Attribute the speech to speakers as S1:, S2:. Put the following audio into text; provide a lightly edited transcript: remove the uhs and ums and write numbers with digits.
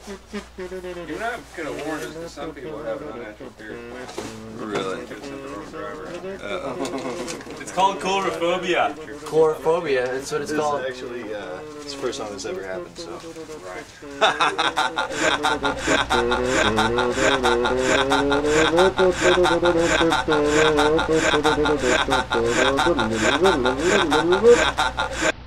S1: You're not going to warn us because some people have an unnatural fear of plants.
S2: Really?
S3: It's called coulrophobia.
S4: Coulrophobia, that's what it's called.
S2: This is actually, it's the first time this ever happened, so.
S4: Right.